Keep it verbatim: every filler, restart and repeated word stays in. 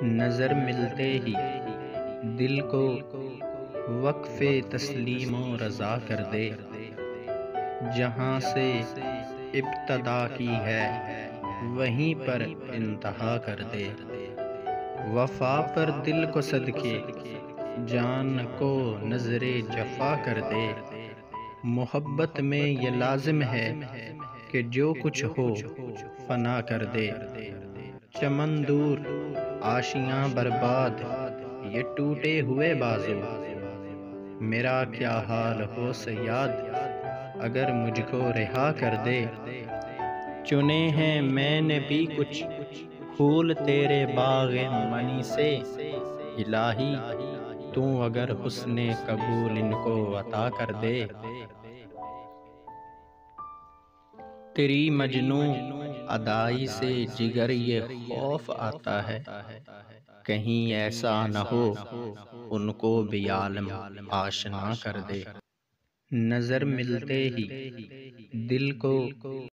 नज़र मिलते ही दिल को वक्फ़े तस्लीमो रज़ा कर दे। जहाँ से इब्तदा की है वहीं पर इंतहा कर दे। वफ़ा पर दिल को सदके जान को नज़रे जफ़ा कर दे। मोहब्बत में ये लाज़िम है कि जो कुछ हो फ़ना कर दे। चमन दूर आशियाँ बर्बाद ये टूटे हुए बाजू, मेरा क्या हाल हो सयाद अगर मुझको रिहा कर दे। चुने हैं मैंने भी कुछ फूल तेरे बाग़े मनी से, इलाही तू अगर हुस्ने कबूल इनको अता कर दे। तेरी मजनू अदाई से जिगर ये खौफ आता है, कहीं ऐसा न हो उनको भी आलम आशना कर दे। नज़र मिलते ही दिल को